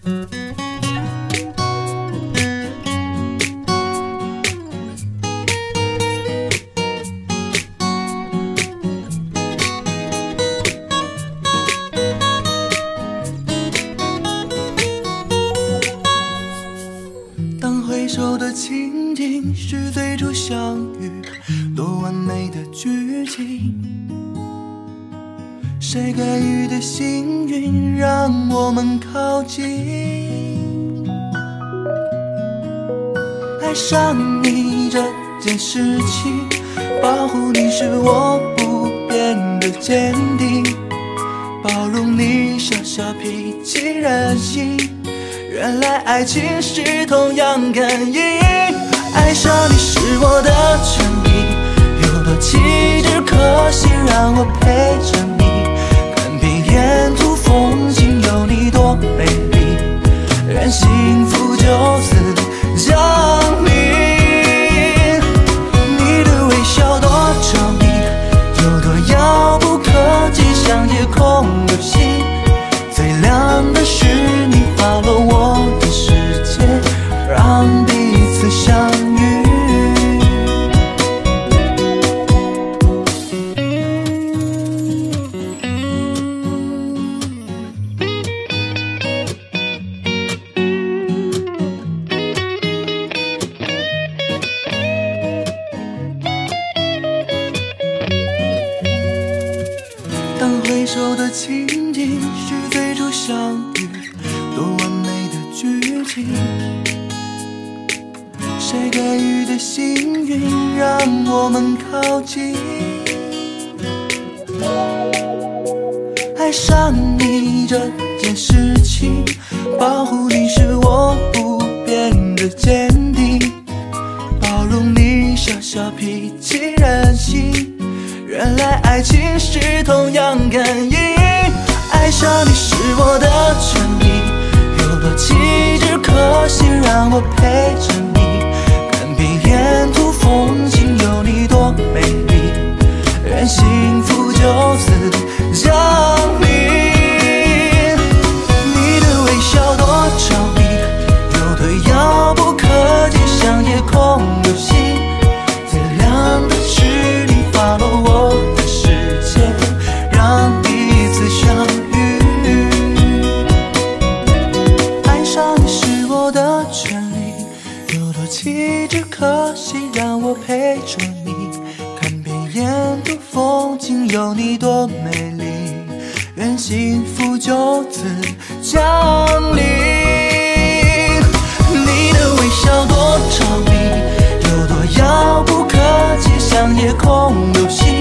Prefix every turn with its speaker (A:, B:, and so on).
A: 回首的情景是最初相遇，多完美的剧情。谁给予的幸运让我们靠近？爱上你这件事情，保护你是我不变的坚定，包容你小小脾气任性。原来爱情是同样感应，爱上你是我的权利，有多气质可惜让我陪着你，看遍沿途风景有你多美丽，愿幸福就此降临。你的微笑多着迷，有多遥不可及，像夜空流星，最亮的是你发落我的世界，让彼此相遇。当回首的情景是最初相遇，多完美的剧情。谁给予的幸运让我们靠近？爱上你这件事情，保护你是我不变的坚定，包容你小小脾气任性。原来爱情是同样感应，爱上你是我的权利，有多气质可惜让我陪着你，看遍沿途风景有你多美丽，愿幸福就此降临。你的微笑多着迷，有多遥不可及，像夜空流星，最亮的是你发落我的世界，让彼此相遇。爱上你是我的权利，有多气质可惜让我陪着你，看遍沿途风景有你多美丽，愿幸福就此降临。你的微笑多着迷，有多遥不可及，像夜空流星，